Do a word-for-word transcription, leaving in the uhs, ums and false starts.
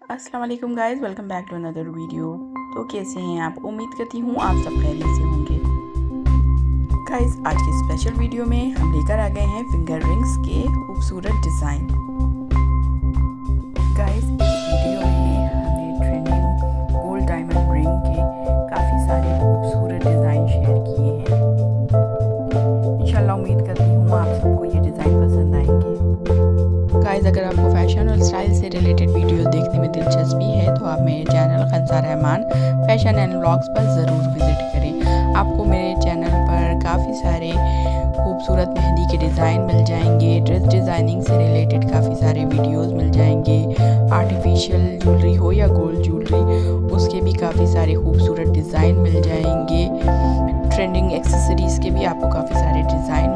अस्सलाम वालेकुम guys, welcome back to another video. तो कैसे हैं आप? उम्मीद करती हूँ आप सब खैरियत से होंगे। गाइस, आज के स्पेशल वीडियो में हम लेकर आ गए हैं फिंगर रिंग्स के खूबसूरत डिज़ाइन। गाइस, इस वीडियो में हमने ट्रेंडिंग गोल्ड डायमंड रिंग के काफ़ी सारे खूबसूरत डिज़ाइन शेयर किए हैं। इंशाल्लाह उम्मीद करती हूँ आप सबको ये डिज़ाइन पसंद आएंगे। गाइस, अगर आपको फैशन और स्टाइल से रिलेटेड वीडियो देखने में दिलचस्पी है तो आप मेरे channel Khansa Rahman fashion and vlogs पर ज़रूर विज़िट करें। आपको मेरे चैनल पर काफ़ी सारे खूबसूरत मेहंदी के डिज़ाइन मिल जाएंगे, ड्रेस डिज़ाइनिंग से रिलेटेड काफ़ी सारे वीडियोस मिल जाएंगे, आर्टिफिशियल ज्वेलरी हो या गोल्ड ज्वेलरी उसके भी काफ़ी सारे खूबसूरत डिज़ाइन मिल जाएंगे, ट्रेंडिंग एक्सेसरीज़ के भी आपको काफ़ी सारे डिज़ाइन